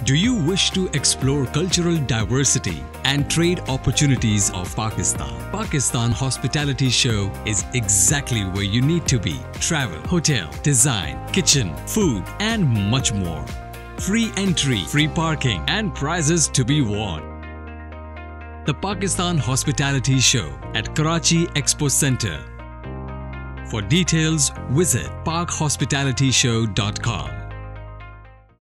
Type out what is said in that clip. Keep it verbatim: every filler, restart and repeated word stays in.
Do you wish to explore cultural diversity and trade opportunities of Pakistan? Pakistan Hospitality Show is exactly where you need to be. Travel, hotel, design, kitchen, food and much more. Free entry, free parking and prizes to be won. The Pakistan Hospitality Show at Karachi Expo Center. For details, visit park hospitality show dot com.